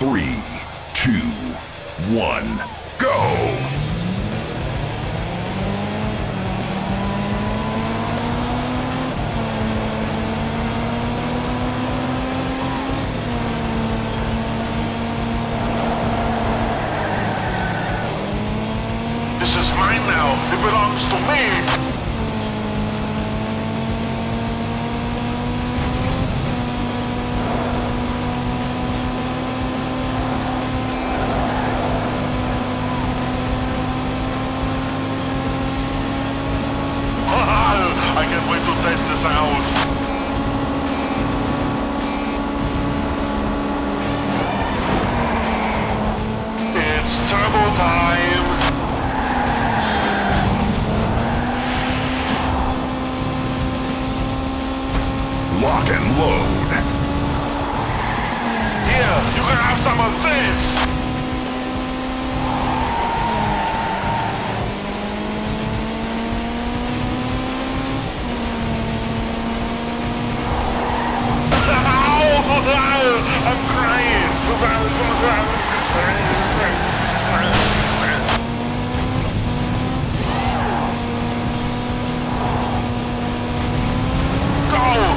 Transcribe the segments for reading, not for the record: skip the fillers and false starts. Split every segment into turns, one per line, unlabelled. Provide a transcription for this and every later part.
3, 2, 1, go!
This is mine now. It belongs to me. I can't wait to test this out. It's turbo time.
Lock and load.
Here, you can have some of this. I'm crying. Go!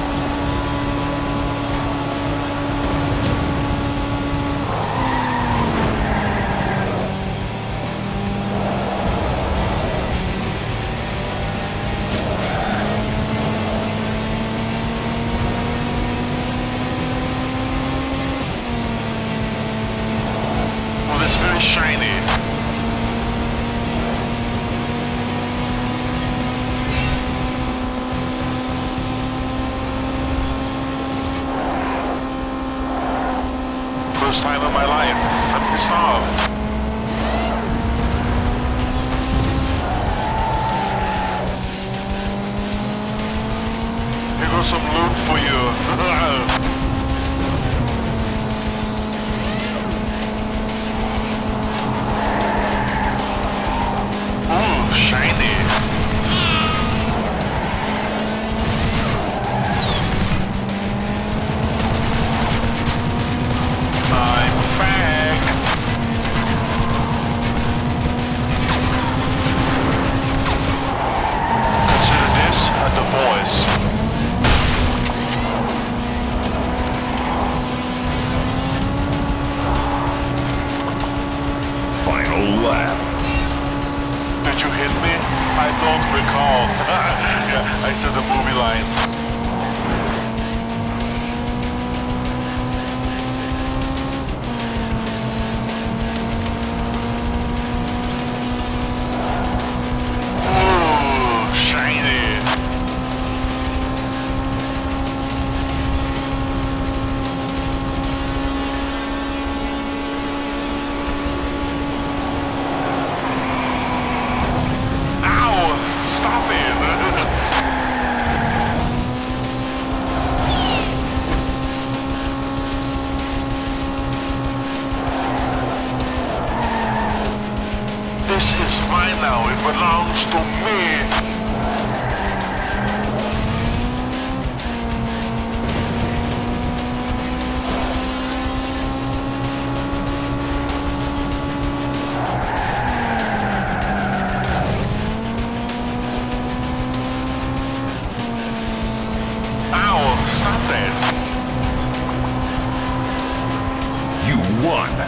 It's very shiny. First time in my life. I'm pissed off. Here goes some loot for you. Shiny. I'm fag. Consider this a divorce.
Final lap.
Did you hit me? I don't recall. Yeah, I said the movie line. Ooh, shiny. Stop it! This is mine now. It belongs to me. Stop that.
You won.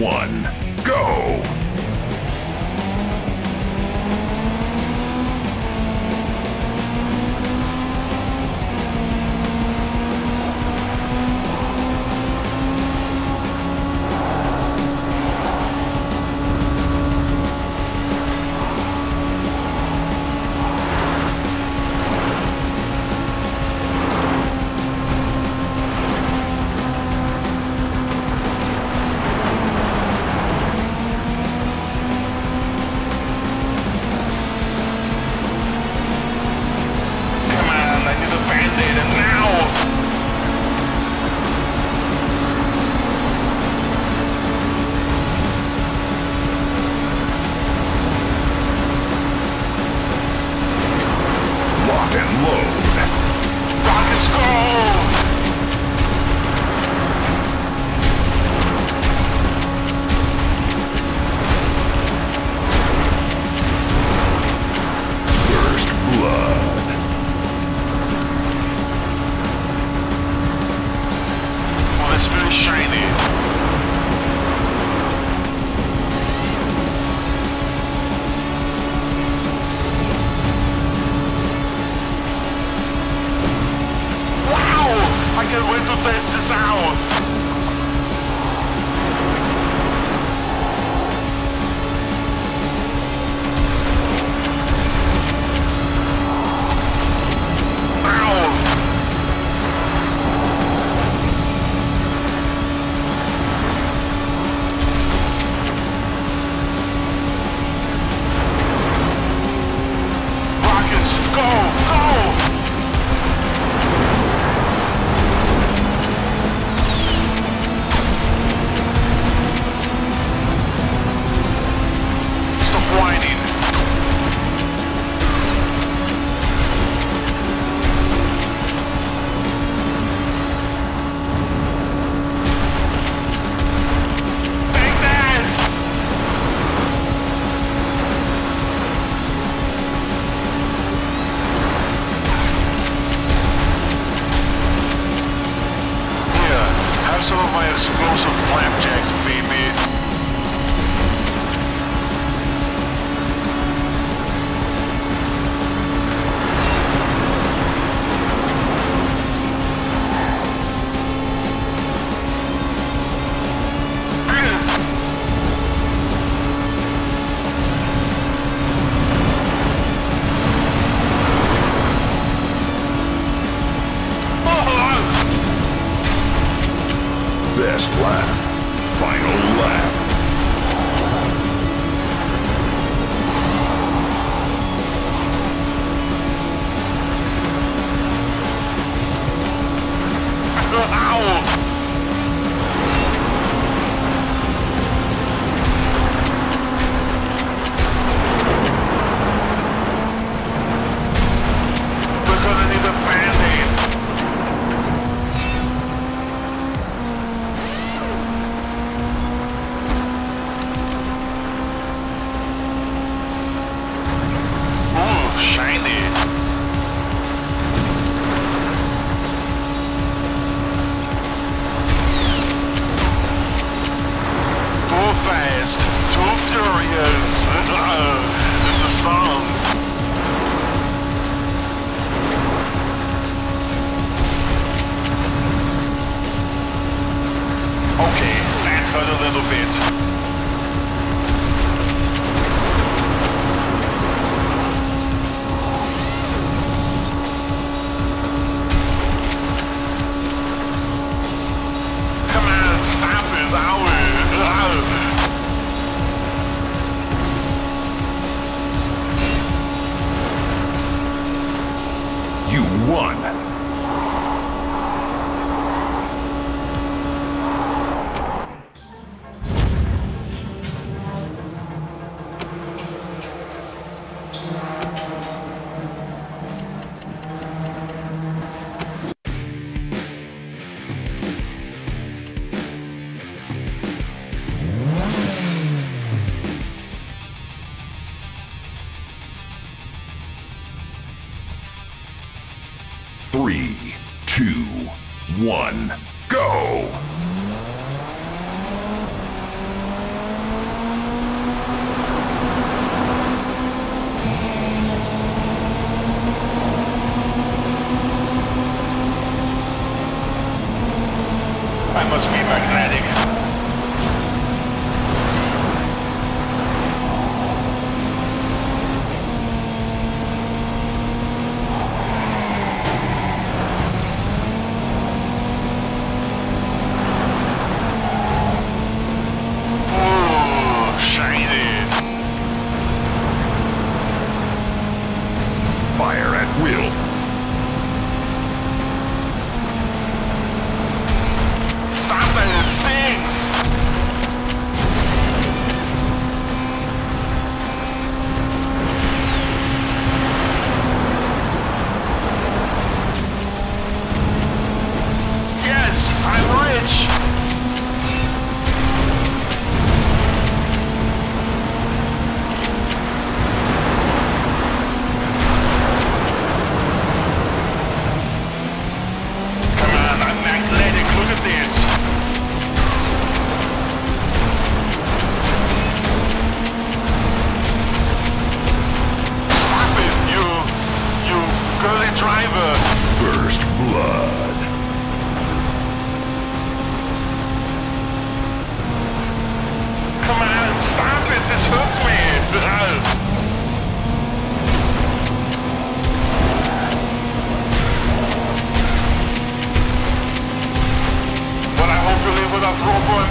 one, go!
Some of my explosive flapjacks, baby.
Best lap. Final lap.
We're gonna need a band-aid.
You won! Three, two, one, go!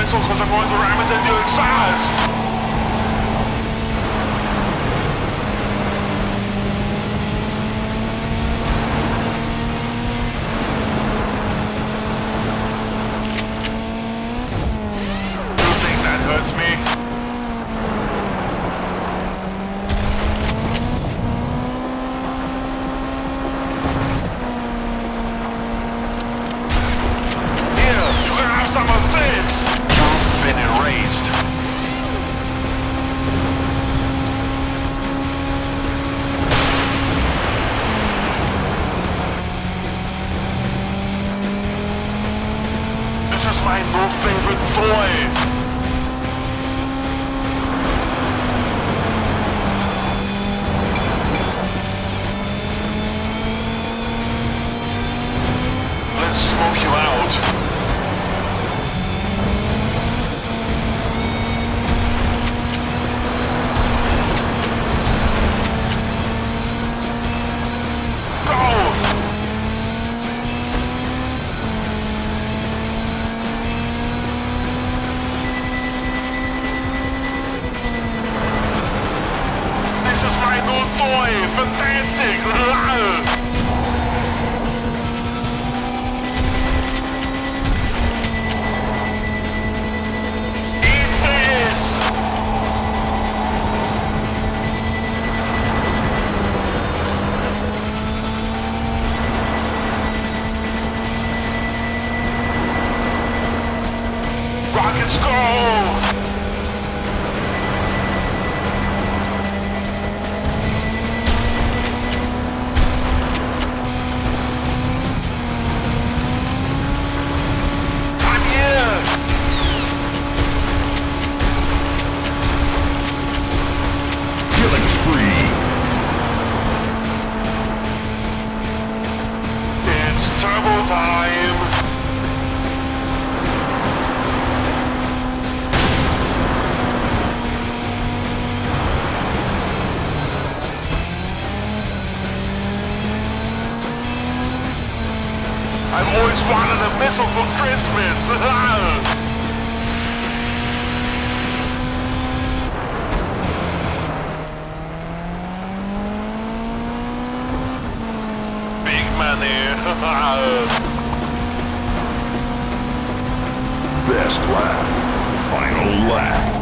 missile because I'm going to ram it in your exhaust. You think that hurts me? Some of this! You've been erased. This is my new favorite toy. Let's smoke you out. My new toy! Fantastic! Eat this! Rockets go! Turbo time! I've always wanted a missile for Christmas! Big money!
Best lap. Final lap.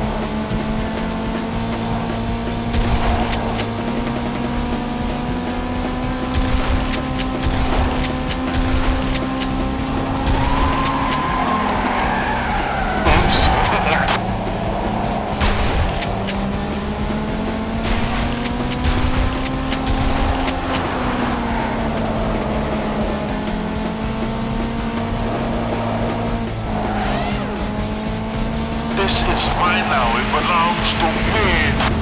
This is mine now, it belongs to me.